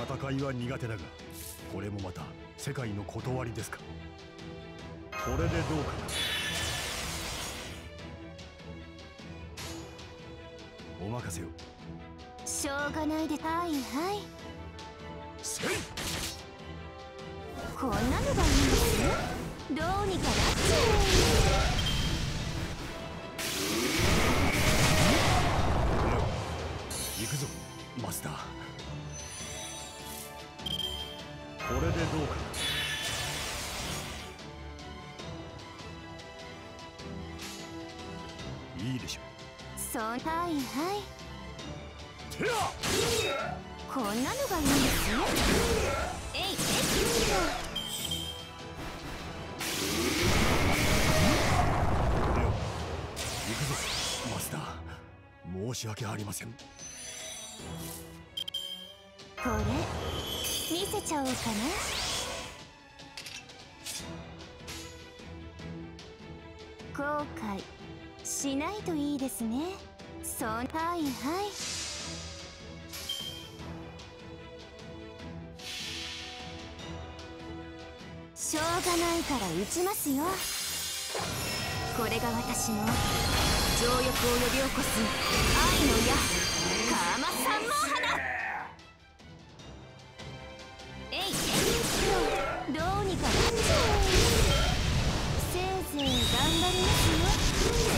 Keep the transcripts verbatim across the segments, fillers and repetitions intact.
戦いは苦手だが、これもまた世界の断りですか。これでどうかな。お任せを。 しょうがないで。はいはい。 せい。 こんなのがいいんですよ。どうにかなっちゃう。 行くぞマスター。これでどうかな。いいでしょう。 そう、はいはい。 てやこんなのがいいんですよ。えいえい。 行くぞマスター。申し訳ありません。 これ見せちゃおうかな。後悔しないといいですね。そう、はいはい。しょうがないから打ちますよ。これが私の情欲を呼び起こす愛の矢、カーマ三毛花。えいえい。どうにかなっちゃう。せいぜい頑張りますよ。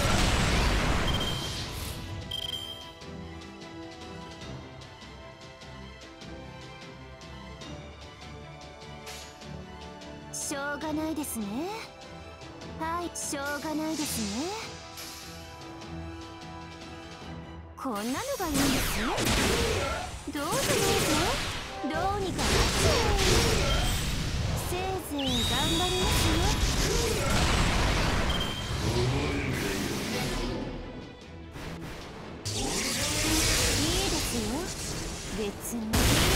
しょうがないですね。はい、しょうがないですね。こんなのがいいんですよ。どうぞどうぞ。どうにかなっちゃう。せいぜい頑張りますよ。いいですよ。別にいい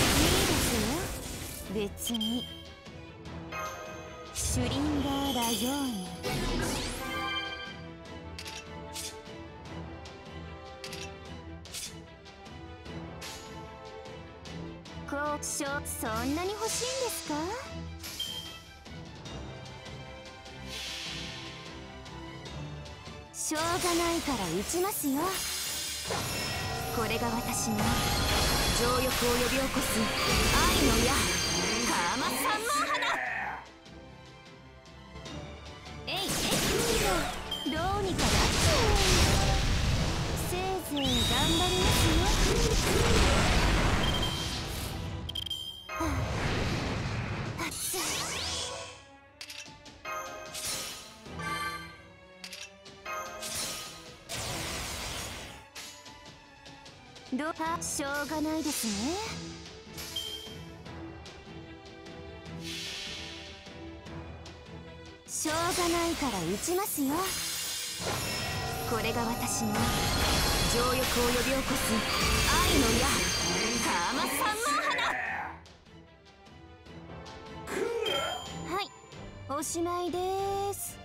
ですよ。別にシュリンガーラヨーニ。こうしょ、そんなに欲しいんですか。しょうがないから打ちますよ。これが私の情欲を呼び起こす愛の矢、カーマ三毛花。えいえい。どうにかなっちゃう。せいぜい頑張りますよ。はあ、熱い。どうかしょうがないですね。しょうがないから打ちますよ。これが私の情欲を呼び起こす愛の矢、カーマ三毛花。はい、おしまいです。